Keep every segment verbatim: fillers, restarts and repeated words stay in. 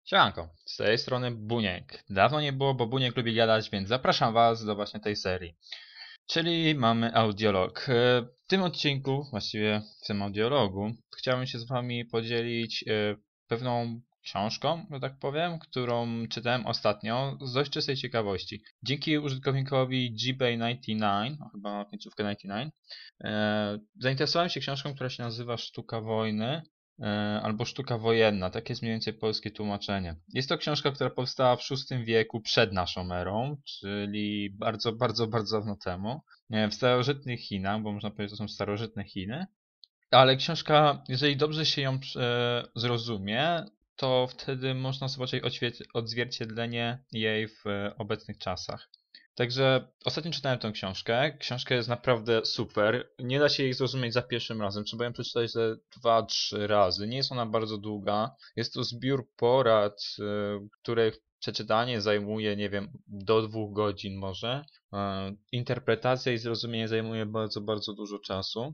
Siemanko, z tej strony Buniek. Dawno nie było, bo Buniek lubi gadać, więc zapraszam Was do właśnie tej serii. Czyli mamy audiolog. E, W tym odcinku, właściwie w tym audiologu, chciałbym się z Wami podzielić e, pewną książką, że tak powiem, którą czytałem ostatnio z dość czystej ciekawości. Dzięki użytkownikowi G B dziewięćdziesiąt dziewięć, no, chyba końcówkę dziewięćdziesiąt dziewięć, e, zainteresowałem się książką, która się nazywa Sztuka wojny. E, albo Sztuka wojenna, takie jest mniej więcej polskie tłumaczenie. Jest to książka, która powstała w szóstym wieku przed naszą erą, czyli bardzo, bardzo, bardzo dawno temu, e, w starożytnych Chinach, bo można powiedzieć, że to są starożytne Chiny. Ale książka, jeżeli dobrze się ją e, zrozumie, to wtedy można zobaczyć odzwierciedlenie jej w e, obecnych czasach. Także ostatnio czytałem tę książkę. Książka jest naprawdę super. Nie da się jej zrozumieć za pierwszym razem. Trzeba ją przeczytać ze dwa, trzy razy. Nie jest ona bardzo długa. Jest to zbiór porad, y, których przeczytanie zajmuje, nie wiem, do dwóch godzin może. Y, Interpretacja i zrozumienie zajmuje bardzo, bardzo dużo czasu.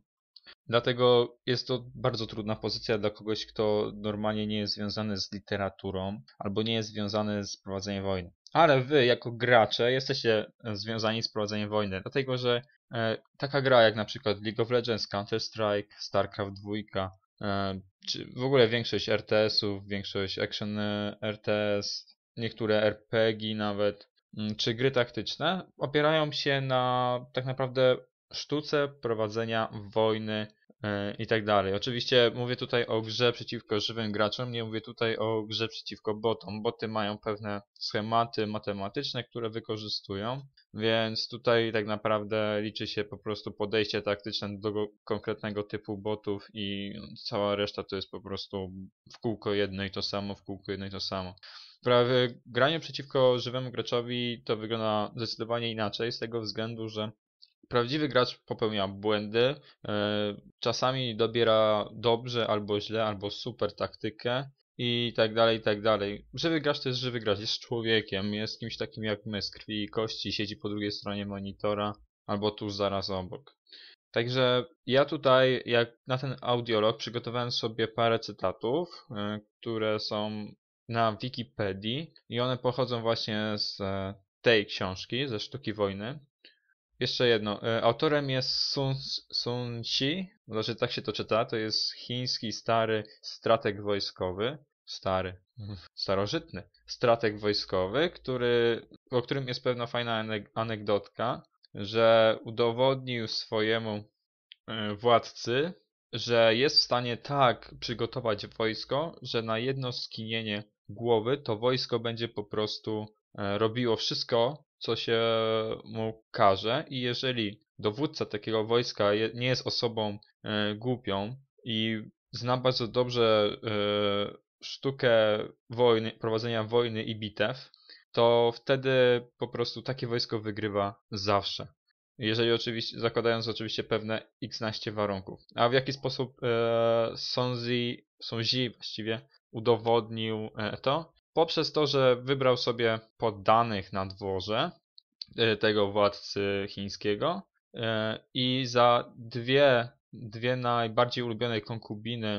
Dlatego jest to bardzo trudna pozycja dla kogoś, kto normalnie nie jest związany z literaturą albo nie jest związany z prowadzeniem wojny. Ale wy, jako gracze, jesteście związani z prowadzeniem wojny, dlatego że e, taka gra jak na przykład League of Legends, Counter-Strike, StarCraft dwa, e, czy w ogóle większość R T S-ów, większość Action R T S, niektóre R P G nawet, m, czy gry taktyczne opierają się na tak naprawdę sztuce prowadzenia wojny e, i tak dalej. Oczywiście mówię tutaj o grze przeciwko żywym graczom, nie mówię tutaj o grze przeciwko botom. Boty mają pewne schematy matematyczne, które wykorzystują, więc tutaj tak naprawdę liczy się po prostu podejście taktyczne do go- konkretnego typu botów i cała reszta to jest po prostu w kółko jedno i to samo, w kółko jedno i to samo. Prawie granie przeciwko żywemu graczowi to wygląda zdecydowanie inaczej z tego względu, że prawdziwy gracz popełnia błędy, e, czasami dobiera dobrze albo źle, albo super taktykę i tak dalej, i tak dalej. Żywy gracz to jest żywy gracz, jest człowiekiem, jest kimś takim jak my, z krwi i kości, siedzi po drugiej stronie monitora albo tuż zaraz obok. Także ja tutaj, jak na ten audiolog, przygotowałem sobie parę cytatów, e, które są na Wikipedii i one pochodzą właśnie z e, tej książki, ze Sztuki wojny. Jeszcze jedno. E, Autorem jest Sun, Sun Shi, znaczy tak się to czyta, to jest chiński stary strateg wojskowy. Stary, starożytny strateg wojskowy, który, o którym jest pewna fajna anek- anegdotka, że udowodnił swojemu e, władcy, że jest w stanie tak przygotować wojsko, że na jedno skinienie głowy to wojsko będzie po prostu e, robiło wszystko, co się mu każe i jeżeli dowódca takiego wojska je, nie jest osobą e, głupią i zna bardzo dobrze e, sztukę wojny, prowadzenia wojny i bitew, to wtedy po prostu takie wojsko wygrywa zawsze. Jeżeli oczywiście, zakładając oczywiście pewne x naście warunków. A w jaki sposób e, Sonzi, Sonzi właściwie udowodnił e, to? Poprzez to, że wybrał sobie poddanych na dworze e, tego władcy chińskiego e, i za dwie, dwie najbardziej ulubione konkubiny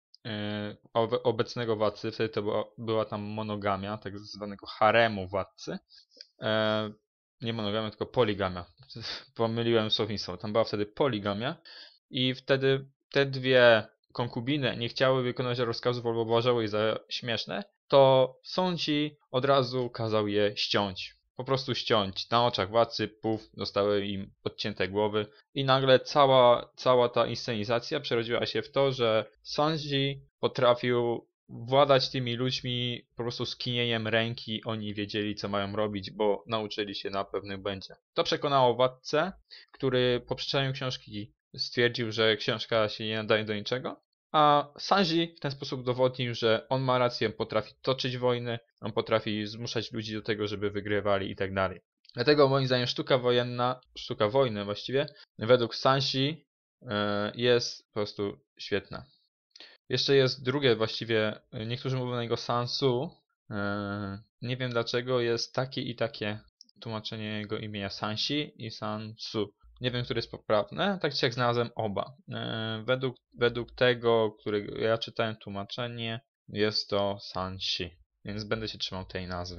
e, obe- obecnego władcy, wtedy to była, była tam monogamia, tak zwanego haremu władcy, e, nie monogamia, tylko poligamia. Pomyliłem słownictwo. Tam była wtedy poligamia i wtedy te dwie konkubiny nie chciały wykonać rozkazów albo uważały je za śmieszne, to sądzi od razu kazał je ściąć. Po prostu ściąć. Na oczach władcy, puf, zostały im odcięte głowy i nagle cała, cała ta inscenizacja przerodziła się w to, że Sądzi potrafił władać tymi ludźmi po prostu skinieniem ręki, oni wiedzieli co mają robić, bo nauczyli się na pewnym błędzie. To przekonało władcę, który po przeczytaniu książki stwierdził, że książka się nie nadaje do niczego, a Sanji w ten sposób udowodnił, że on ma rację, potrafi toczyć wojny, on potrafi zmuszać ludzi do tego, żeby wygrywali i tak dalej. Dlatego moim zdaniem sztuka wojenna, sztuka wojny właściwie, według Sanji jest po prostu świetna. Jeszcze jest drugie właściwie, niektórzy mówią na niego Sansu. Eee, nie wiem dlaczego jest takie i takie tłumaczenie jego imienia Sansi i Sansu. Nie wiem, które jest poprawne, tak czy jak znalazłem oba. Eee, według, według tego, którego ja czytałem tłumaczenie, jest to Sansi. więc będę się trzymał tej nazwy.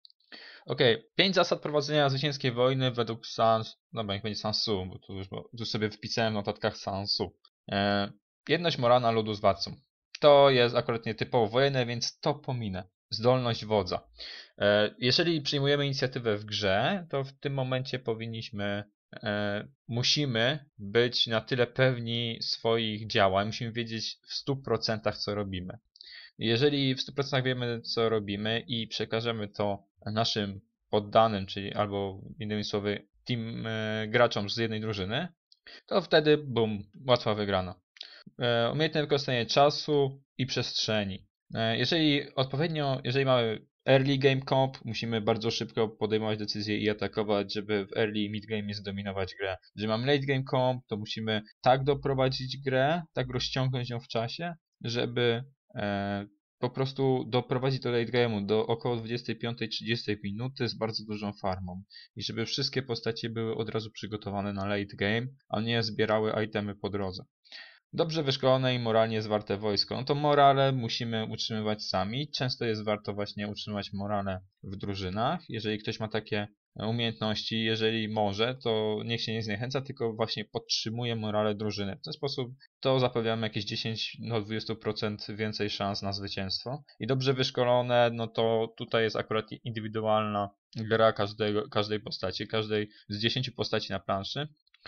Ok, pięć zasad prowadzenia zwycięskiej wojny według Sans... Dobra, niech będzie Sansu, bo tu już bo, tu sobie wpisałem w notatkach Sansu. E, jedność moralna ludu z władcą. To jest akurat nietypowo wojenne, więc to pominę. Zdolność wodza. E, jeżeli przyjmujemy inicjatywę w grze, to w tym momencie powinniśmy, e, musimy być na tyle pewni swoich działań, musimy wiedzieć w stu procentach co robimy. Jeżeli w stu procentach wiemy co robimy i przekażemy to naszym poddanym, czyli albo innymi słowy team e, graczom z jednej drużyny, to wtedy bum, łatwa wygrana. E, umiejętne wykorzystanie czasu i przestrzeni. E, jeżeli odpowiednio, jeżeli mamy early game comp, musimy bardzo szybko podejmować decyzje i atakować, żeby w early i mid game zdominować grę. Jeżeli mamy late game comp, to musimy tak doprowadzić grę, tak rozciągnąć ją w czasie, żeby e, po prostu doprowadzić do late game'u do około dwudziestej piątej trzydziestej minuty z bardzo dużą farmą. I żeby wszystkie postacie były od razu przygotowane na late game, a nie zbierały itemy po drodze. Dobrze wyszkolone i moralnie zwarte wojsko. No to morale musimy utrzymywać sami. Często jest warto właśnie utrzymywać morale w drużynach. Jeżeli ktoś ma takie umiejętności, jeżeli może, to niech się nie zniechęca, tylko właśnie podtrzymuje morale drużyny. W ten sposób to zapewniamy jakieś dziesięć do dwudziestu procent więcej szans na zwycięstwo. I dobrze wyszkolone, no to tutaj jest akurat indywidualna gra każdego, każdej postaci, każdej z dziesięciu postaci na planszy.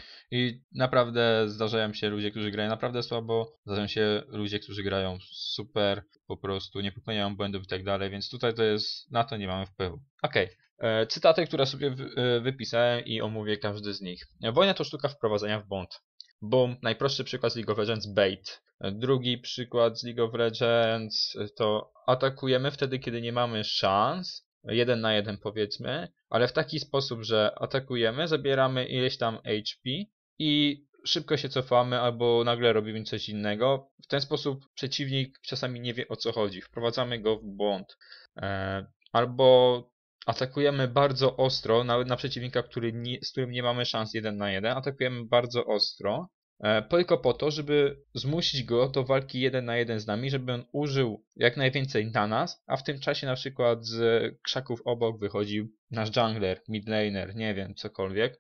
I naprawdę zdarzają się ludzie, którzy grają naprawdę słabo, zdarzają się ludzie, którzy grają super, po prostu nie popełniają błędów i tak dalej, więc tutaj to jest, na to nie mamy wpływu. Okej, okay. Cytaty, które sobie wypisałem i omówię każdy z nich. Wojna to sztuka wprowadzenia w błąd. Boom, najprostszy przykład z League of Legends, bait. Drugi przykład z League of Legends to atakujemy wtedy, kiedy nie mamy szans, jeden na jeden powiedzmy, ale w taki sposób, że atakujemy, zabieramy ileś tam H P i szybko się cofamy albo nagle robimy coś innego. W ten sposób przeciwnik czasami nie wie o co chodzi, wprowadzamy go w błąd. Albo atakujemy bardzo ostro, nawet na przeciwnika, który nie, z którym nie mamy szans jeden na jeden, atakujemy bardzo ostro, tylko po to, żeby zmusić go do walki jeden na jeden z nami, żeby on użył jak najwięcej na nas, a w tym czasie na przykład z krzaków obok wychodził nasz jungler, midlaner, nie wiem, cokolwiek.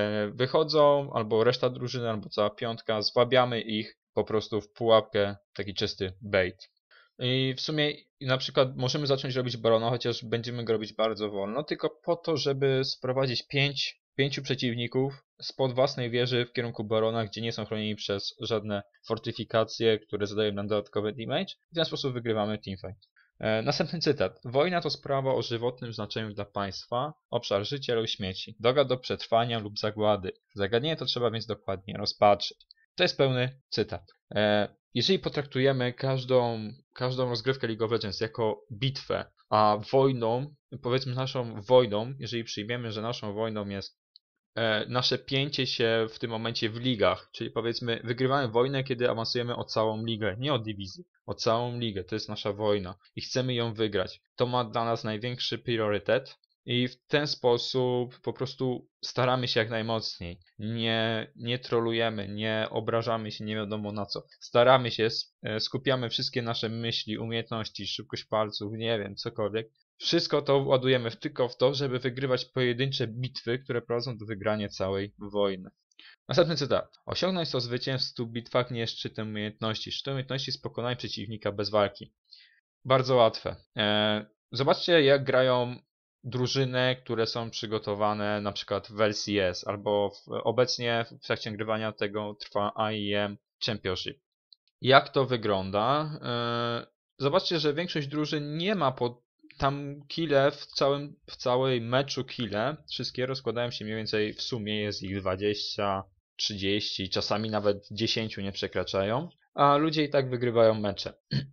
Wychodzą albo reszta drużyny, albo cała piątka, zwabiamy ich po prostu w pułapkę, taki czysty bait. I w sumie na przykład możemy zacząć robić barona, chociaż będziemy go robić bardzo wolno, tylko po to, żeby sprowadzić pięć, pięciu przeciwników spod własnej wieży w kierunku barona, gdzie nie są chronieni przez żadne fortyfikacje, które zadają nam dodatkowy damage. W ten sposób wygrywamy teamfight. E, następny cytat. Wojna to sprawa o żywotnym znaczeniu dla państwa, obszar życia lub śmieci, droga do przetrwania lub zagłady. Zagadnienie to trzeba więc dokładnie rozpatrzyć. To jest pełny cytat. E, jeżeli potraktujemy każdą, każdą rozgrywkę League of Legends jako bitwę, a wojną, powiedzmy naszą wojną, jeżeli przyjmiemy, że naszą wojną jest e, nasze pięcie się w tym momencie w ligach, czyli powiedzmy wygrywamy wojnę, kiedy awansujemy o całą ligę, nie o dywizję, o całą ligę, to jest nasza wojna i chcemy ją wygrać. To ma dla nas największy priorytet. I w ten sposób po prostu staramy się jak najmocniej. Nie, nie trolujemy, nie obrażamy się nie wiadomo na co. Staramy się, skupiamy wszystkie nasze myśli, umiejętności, szybkość palców, nie wiem, cokolwiek. Wszystko to ładujemy tylko w to, żeby wygrywać pojedyncze bitwy, które prowadzą do wygrania całej wojny. Następny cytat. Osiągnąć to zwycięstwo w bitwach nie jest szczytem umiejętności. Szczytem umiejętności jest pokonanie przeciwnika bez walki. Bardzo łatwe. Eee, zobaczcie jak grają drużyny, które są przygotowane na przykład w L C S albo w, obecnie w trakcie nagrywania tego trwa I E M Championship. Jak to wygląda? Zobaczcie, że większość drużyn nie ma po tam kile w całym w całej meczu kile. Wszystkie rozkładają się mniej więcej w sumie jest ich dwadzieścia, trzydzieści, czasami nawet dziesięć nie przekraczają, a ludzie i tak wygrywają mecze.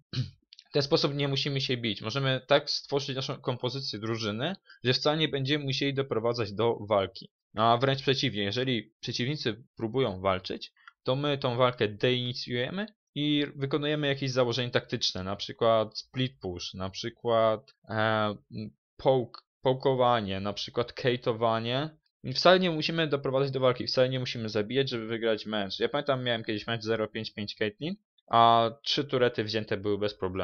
W ten sposób nie musimy się bić. Możemy tak stworzyć naszą kompozycję drużyny, że wcale nie będziemy musieli doprowadzać do walki. A wręcz przeciwnie, jeżeli przeciwnicy próbują walczyć, to my tą walkę deinicjujemy i wykonujemy jakieś założenie taktyczne, na przykład split push, na przykład e, poke, pokeowanie, na przykład cate'owanie. I wcale nie musimy doprowadzać do walki, wcale nie musimy zabijać, żeby wygrać mecz. Ja pamiętam, miałem kiedyś mecz zero pięć pięć Caitlyn, a trzy turety wzięte były bez problemu.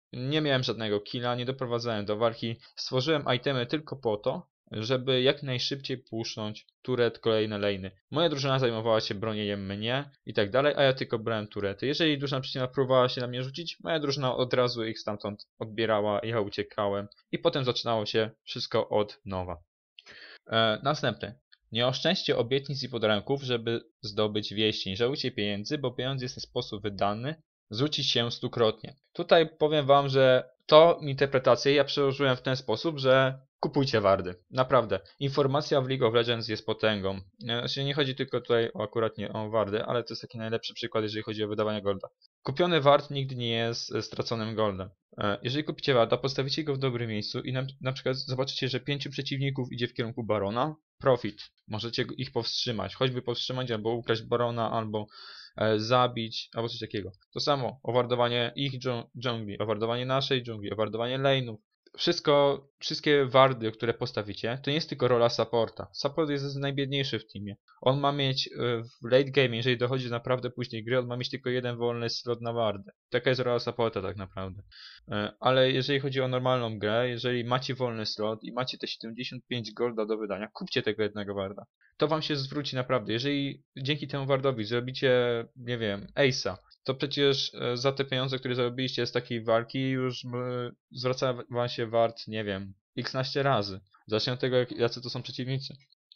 Nie miałem żadnego killa, nie doprowadzałem do walki. Stworzyłem itemy tylko po to, żeby jak najszybciej pusznąć turet kolejne lane'y. Moja drużyna zajmowała się bronieniem mnie i tak dalej, a ja tylko brałem turety. Jeżeli drużyna przeciwna próbowała się na mnie rzucić, moja drużyna od razu ich stamtąd odbierała, ja uciekałem i potem zaczynało się wszystko od nowa. E, następne. Nie oszczędźcie obietnic i podręków, żeby zdobyć wieści. Nie żałujcie pieniędzy, bo pieniądz jest w ten sposób wydany, zwróci się stukrotnie. Tutaj powiem wam, że to interpretację ja przełożyłem w ten sposób, że kupujcie wardy. Naprawdę. Informacja w League of Legends jest potęgą. Znaczy nie chodzi tylko tutaj o, akurat nie o wardy, ale to jest taki najlepszy przykład, jeżeli chodzi o wydawanie golda. Kupiony ward nigdy nie jest straconym goldem. Jeżeli kupicie warda, postawicie go w dobrym miejscu i na, na przykład zobaczycie, że pięciu przeciwników idzie w kierunku barona, profit. Możecie ich powstrzymać, choćby powstrzymać albo ukraść barona, albo e, zabić, albo coś takiego. To samo, owardowanie ich dżungli, owardowanie naszej dżungli, owardowanie lane'ów. Wszystko, wszystkie wardy, które postawicie, to nie jest tylko rola supporta. Support jest najbiedniejszy w teamie. On ma mieć w late game, jeżeli dochodzi do naprawdę później gry, on ma mieć tylko jeden wolny slot na wardę. Taka jest rola supporta tak naprawdę. Ale jeżeli chodzi o normalną grę, jeżeli macie wolny slot i macie te siedemdziesiąt pięć golda do wydania, kupcie tego jednego warda. To wam się zwróci naprawdę. Jeżeli dzięki temu wardowi zrobicie, nie wiem, ace'a, to przecież za te pieniądze, które zarobiliście z takiej walki, już zwraca wam się wart, nie wiem, x naście razy. Zacznę od tego, jacy to są przeciwnicy.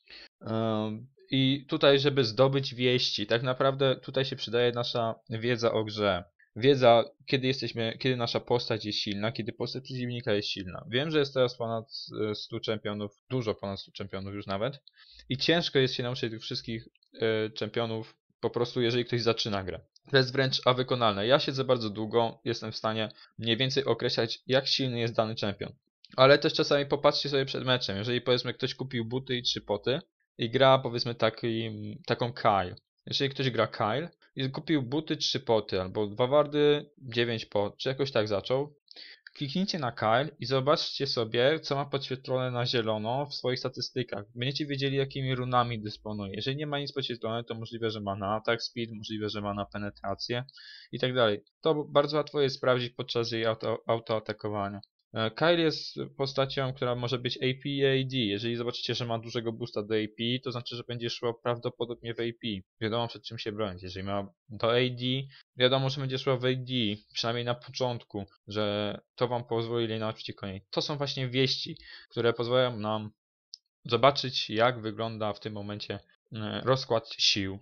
I tutaj, żeby zdobyć wieści, tak naprawdę tutaj się przydaje nasza wiedza o grze. Wiedza, kiedy jesteśmy, kiedy nasza postać jest silna, kiedy postać przeciwnika jest silna. Wiem, że jest teraz ponad stu czempionów, dużo ponad stu czempionów już nawet. I ciężko jest się nauczyć tych wszystkich y, czempionów, po prostu jeżeli ktoś zaczyna grę. To jest wręcz a wykonalne. Ja siedzę bardzo długo, jestem w stanie mniej więcej określać, jak silny jest dany czempion. Ale też czasami popatrzcie sobie przed meczem. Jeżeli powiedzmy ktoś kupił buty i trzy poty i gra powiedzmy taki, taką Kyle. Jeżeli ktoś gra Kyle i kupił buty, trzy poty, albo dwa wardy, dziewięć pot, czy jakoś tak zaczął, kliknijcie na Kyle i zobaczcie sobie, co ma podświetlone na zielono w swoich statystykach. Będziecie wiedzieli, jakimi runami dysponuje. Jeżeli nie ma nic podświetlone, to możliwe, że ma na attack speed, możliwe, że ma na penetrację i tak dalej. To bardzo łatwo jest sprawdzić podczas jej auto, autoatakowania. Kyle jest postacią, która może być A P i A D. Jeżeli zobaczycie, że ma dużego boosta do A P, to znaczy, że będzie szło prawdopodobnie w A P. Wiadomo, przed czym się bronić. Jeżeli ma do A D, wiadomo, że będzie szło w A D, przynajmniej na początku, że to wam pozwoli lane'ować przeciwko niej. To są właśnie wieści, które pozwalają nam zobaczyć, jak wygląda w tym momencie rozkład sił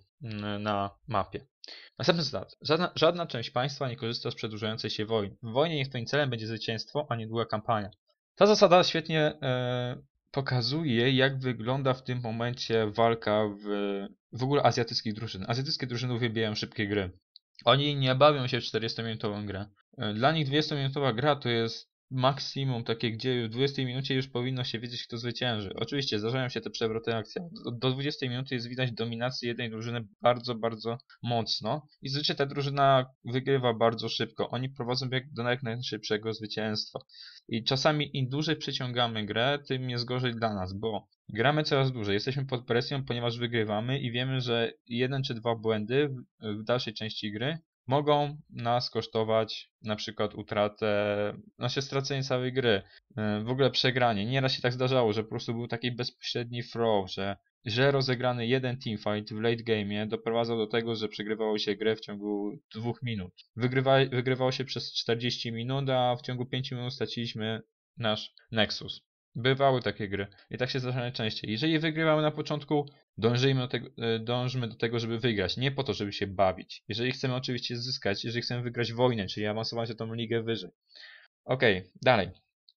na mapie. Następny cytat. Żadna, żadna część państwa nie korzysta z przedłużającej się wojny. W wojnie niech twoim celem będzie zwycięstwo, a nie długa kampania. Ta zasada świetnie e, pokazuje, jak wygląda w tym momencie walka w, w ogóle azjatyckich drużyn. Azjatyckie drużyny uwielbiają szybkie gry. Oni nie bawią się w czterdziestominutową grę. Dla nich dwudziestominutowa gra to jest maksimum takie, gdzie w dwudziestej minucie już powinno się wiedzieć, kto zwycięży. Oczywiście zdarzają się te przewroty akcji. Do, do dwudziestej minuty jest widać dominację jednej drużyny bardzo, bardzo mocno i zazwyczaj ta drużyna wygrywa bardzo szybko. Oni prowadzą bieg do jak najszybszego zwycięstwa. I czasami im dłużej przeciągamy grę, tym jest gorzej dla nas, bo gramy coraz dłużej, jesteśmy pod presją, ponieważ wygrywamy i wiemy, że jeden czy dwa błędy w, w dalszej części gry mogą nas kosztować na przykład utratę, znaczy stracenie całej gry, w ogóle przegranie. Nieraz się tak zdarzało, że po prostu był taki bezpośredni throw, że źle rozegrany jeden teamfight w late game'ie doprowadzał do tego, że przegrywało się grę w ciągu dwóch minut. Wygrywa, wygrywało się przez czterdzieści minut, a w ciągu pięciu minut straciliśmy nasz Nexus. Bywały takie gry i tak się zdarza najczęściej. Jeżeli wygrywamy na początku, dążymy do tego, dążmy do tego, żeby wygrać, nie po to, żeby się bawić. Jeżeli chcemy oczywiście zyskać, jeżeli chcemy wygrać wojnę, czyli awansować o tą ligę wyżej. Okej, okay, dalej.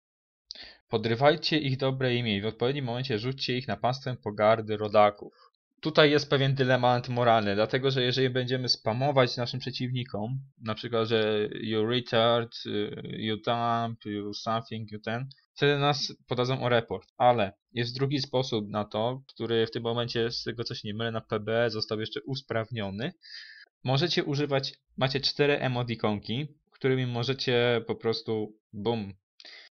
Podrywajcie ich dobre imię i w odpowiednim momencie rzućcie ich na pastwę pogardy rodaków. Tutaj jest pewien dylemat moralny, dlatego że jeżeli będziemy spamować naszym przeciwnikom, na przykład, że you retard, you dump, you something, you ten, wtedy nas podadzą o report, ale jest drugi sposób na to, który w tym momencie, z tego co się nie mylę, na P B został jeszcze usprawniony. Możecie używać, macie cztery emotikonki, którymi możecie po prostu, bum,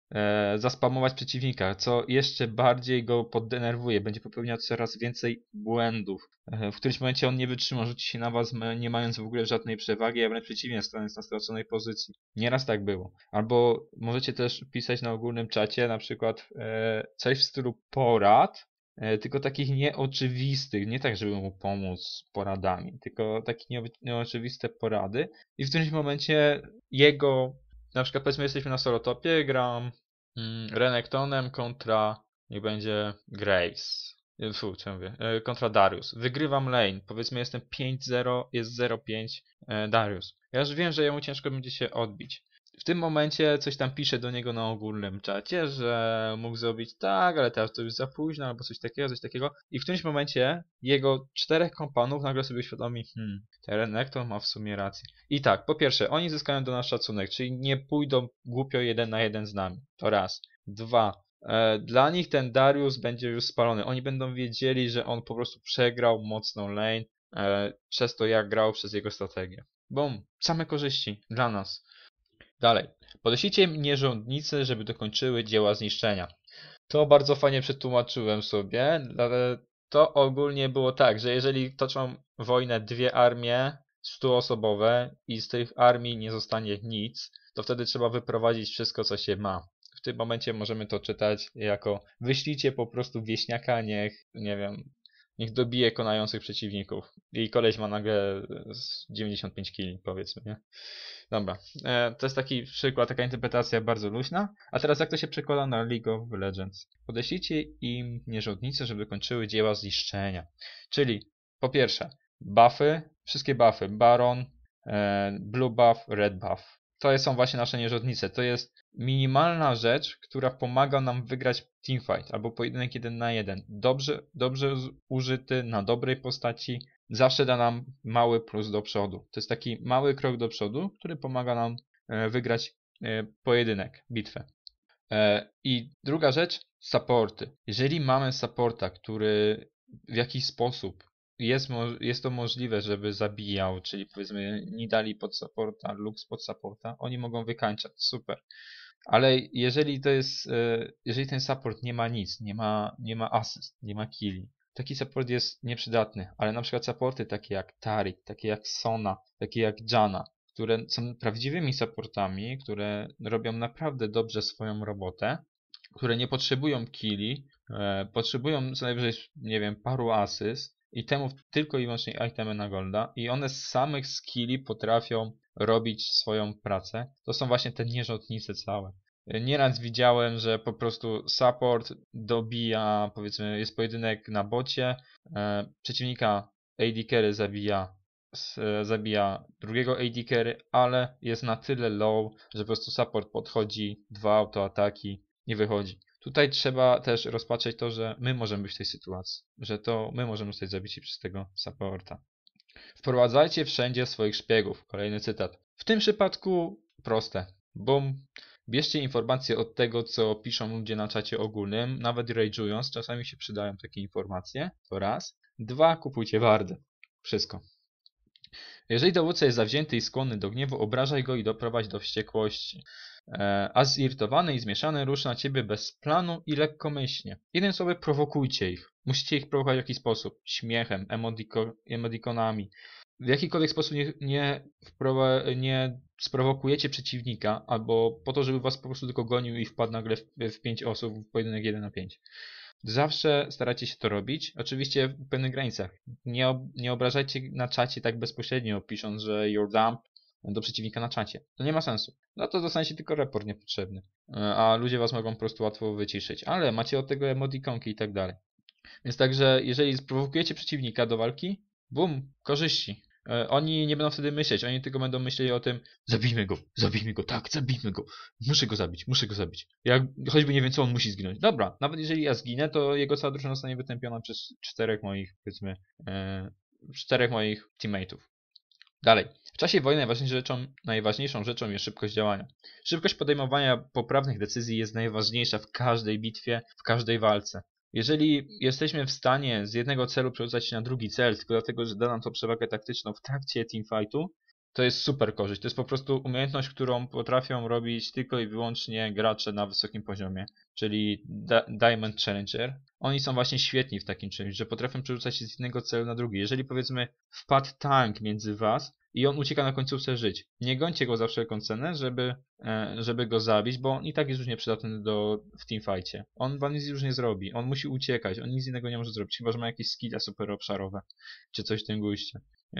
e, zaspamować przeciwnika, co jeszcze bardziej go poddenerwuje. Będzie popełniał coraz więcej błędów. E, w którymś momencie on nie wytrzyma, rzuci się na was, nie mając w ogóle żadnej przewagi, a wręcz przeciwnie, stając na straconej pozycji. Nieraz tak było. Albo możecie też pisać na ogólnym czacie na przykład e, coś w stylu porad, e, tylko takich nieoczywistych, nie tak, żeby mu pomóc poradami, tylko takie nie, nieoczywiste porady i w którymś momencie jego, na przykład powiedzmy jesteśmy na solotopie, gram mm, Renektonem kontra, niech będzie Graves. E, Fu, co ja mówię? E, kontra Darius. Wygrywam lane. Powiedzmy jestem pięć zero, jest zero pięć e, Darius. Ja już wiem, że jemu ciężko będzie się odbić. W tym momencie coś tam pisze do niego na ogólnym czacie, że mógł zrobić tak, ale teraz to już za późno, albo coś takiego, coś takiego. I w którymś momencie jego czterech kompanów nagle sobie uświadomi, hmm, ten Renekton ma w sumie rację. I tak, po pierwsze, oni zyskają do nas szacunek, czyli nie pójdą głupio jeden na jeden z nami. To raz. Dwa. E, dla nich ten Darius będzie już spalony. Oni będą wiedzieli, że on po prostu przegrał mocną lane e, przez to, jak grał, przez jego strategię. Bum, same korzyści dla nas. Dalej. Podeślijcie mnie rządnicy, żeby dokończyły dzieła zniszczenia. To bardzo fajnie przetłumaczyłem sobie, ale to ogólnie było tak, że jeżeli toczą wojnę dwie armie stuosobowe i z tych armii nie zostanie nic, to wtedy trzeba wyprowadzić wszystko, co się ma. W tym momencie możemy to czytać jako wyślijcie po prostu wieśniaka, niech, nie wiem, niech dobije konających przeciwników. I koleś ma nagle dziewięćdziesiąt pięć kili, powiedzmy, nie? Dobra, e, to jest taki przykład, taka interpretacja bardzo luźna. A teraz jak to się przekłada na League of Legends? Podeślijcie im nierządnice, żeby kończyły dzieła zniszczenia. Czyli po pierwsze, buffy, wszystkie buffy, Baron, e, Blue buff, Red buff. To są właśnie nasze nierządnice. To jest minimalna rzecz, która pomaga nam wygrać teamfight albo pojedynek jeden na jeden. Dobrze, dobrze użyty, na dobrej postaci, zawsze da nam mały plus do przodu. To jest taki mały krok do przodu, który pomaga nam wygrać pojedynek, bitwę. I druga rzecz, supporty. Jeżeli mamy supporta, który w jakiś sposób jest, jest to możliwe, żeby zabijał, czyli powiedzmy Nidali pod supporta, Lux pod supporta, oni mogą wykańczać, super. Ale jeżeli to jest, jeżeli ten support nie ma nic, nie ma, nie ma asyst, nie ma killi, taki support jest nieprzydatny, ale na przykład supporty takie jak Taric, takie jak Sona, takie jak Janna, które są prawdziwymi supportami, które robią naprawdę dobrze swoją robotę, które nie potrzebują killi, e, potrzebują co najwyżej, nie wiem, paru asyst i temu tylko i wyłącznie itemy na golda i one z samych skilli potrafią robić swoją pracę. To są właśnie te nierządnice całe. Nieraz widziałem, że po prostu support dobija, powiedzmy, jest pojedynek na bocie, e, przeciwnika A D carry zabija, e, zabija drugiego A D carry, ale jest na tyle low, że po prostu support podchodzi, dwa autoataki i wychodzi. Tutaj trzeba też rozpatrzeć to, że my możemy być w tej sytuacji, że to my możemy zostać zabici przez tego supporta. Wprowadzajcie wszędzie swoich szpiegów. Kolejny cytat. W tym przypadku proste. Bum. Bierzcie informacje od tego, co piszą ludzie na czacie ogólnym, nawet rage'ując, czasami się przydają takie informacje, to raz. Dwa, kupujcie wardę. Wszystko. Jeżeli dowódca jest zawzięty i skłonny do gniewu, obrażaj go i doprowadź do wściekłości. E, a zirytowany i zmieszany ruszy na ciebie bez planu i lekkomyślnie. Jednym słowem, prowokujcie ich. Musicie ich prowokować w jakiś sposób. Śmiechem, emodiko, emotikonami. W jakikolwiek sposób nie, nie, nie sprowokujecie przeciwnika, albo po to, żeby was po prostu tylko gonił i wpadł nagle w, w pięć osób w pojedynek jeden na pięć. Zawsze starajcie się to robić, oczywiście w pewnych granicach. Nie, ob, nie obrażajcie na czacie tak bezpośrednio, pisząc, że you're dump do przeciwnika na czacie. To nie ma sensu. No to dostaniecie tylko report niepotrzebny. A ludzie was mogą po prostu łatwo wyciszyć. Ale macie od tego emotikonki i tak dalej. Więc także, jeżeli sprowokujecie przeciwnika do walki, bum, korzyści. Oni nie będą wtedy myśleć, oni tylko będą myśleli o tym, zabijmy go, zabijmy go, tak, zabijmy go, muszę go zabić, muszę go zabić. Jak choćby nie wiem co, on musi zginąć. Dobra, nawet jeżeli ja zginę, to jego cała drużyna zostanie wytępiona przez czterech moich, powiedzmy, e, czterech moich teammateów. Dalej. W czasie wojny najważniejszą rzeczą, najważniejszą rzeczą jest szybkość działania. Szybkość podejmowania poprawnych decyzji jest najważniejsza w każdej bitwie, w każdej walce. Jeżeli jesteśmy w stanie z jednego celu przerzucać się na drugi cel, tylko dlatego, że da nam to przewagę taktyczną w trakcie teamfightu, To jest super korzyść. To jest po prostu umiejętność, którą potrafią robić tylko i wyłącznie gracze na wysokim poziomie, czyli Di- Diamond Challenger. Oni są właśnie świetni w takim czymś, że potrafią przerzucać się z jednego celu na drugi. Jeżeli powiedzmy wpadł tank między was i on ucieka na końcówce żyć, nie gońcie go za wszelką cenę, żeby, e, żeby go zabić, bo on i tak jest już nieprzydatny do, w teamfightie. On wam nic już nie zrobi. On musi uciekać. On nic innego nie może zrobić, chyba że ma jakieś skille super obszarowe, czy coś w tym guście.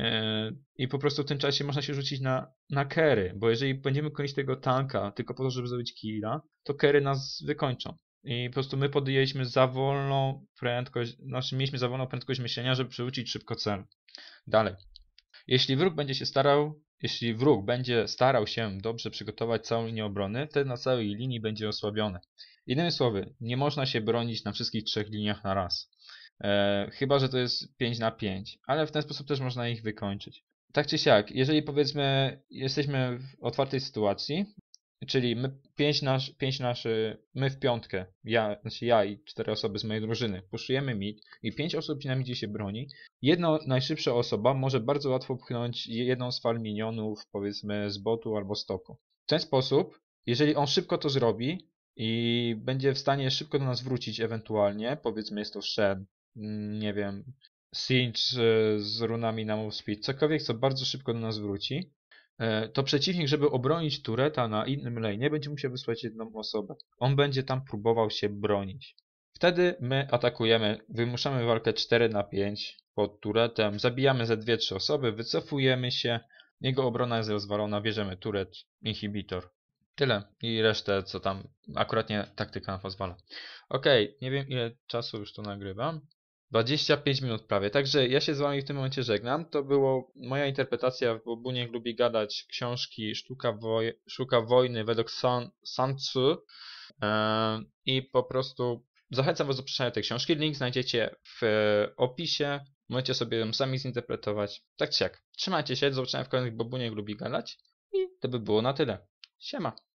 I po prostu w tym czasie można się rzucić na, na carry, bo jeżeli będziemy kończyć tego tanka tylko po to, żeby zrobić killa, to carry nas wykończą. I po prostu my podjęliśmy za wolną prędkość, znaczy mieliśmy za wolną prędkość myślenia, żeby przerzucić szybko cel. Dalej. Jeśli wróg będzie się starał, jeśli wróg będzie starał się dobrze przygotować całą linię obrony, wtedy na całej linii będzie osłabiony. Innymi słowy, nie można się bronić na wszystkich trzech liniach na raz. E, chyba że to jest pięć na pięć, ale w ten sposób też można ich wykończyć. Tak czy siak, jeżeli powiedzmy jesteśmy w otwartej sytuacji, czyli my pięć nasz, pięć naszy, my w piątkę, ja, znaczy ja i cztery osoby z mojej drużyny, puszujemy mid i pięć osób na midzie się broni, jedna najszybsza osoba może bardzo łatwo pchnąć jedną z fal minionów, powiedzmy z botu albo z topu. W ten sposób, jeżeli on szybko to zrobi i będzie w stanie szybko do nas wrócić ewentualnie, powiedzmy jest to Shen, nie wiem, Singe z runami na move speed, cokolwiek, co bardzo szybko do nas wróci, to przeciwnik, żeby obronić tureta na innym lane'ie, będzie musiał wysłać jedną osobę. On będzie tam próbował się bronić. Wtedy my atakujemy, wymuszamy walkę cztery na pięć pod turetem, zabijamy ze dwie trzy osoby, wycofujemy się, jego obrona jest rozwalona, bierzemy turet, inhibitor. Tyle. I resztę, co tam akuratnie taktyka nam pozwala. Okej, okay, nie wiem ile czasu już to nagrywam. dwadzieścia pięć minut prawie. Także ja się z wami w tym momencie żegnam. To było moja interpretacja, bo Buniek lubi gadać książki Sztuka, woj Sztuka Wojny według Sun, Sun Tzu. Yy, I po prostu zachęcam was do przeczytania tej książki. Link znajdziecie w opisie. Możecie sobie ją sami zinterpretować. Tak czy jak. Trzymajcie się, do zobaczenia w kolejnych, bo Buniek lubi gadać. I to by było na tyle. Siema.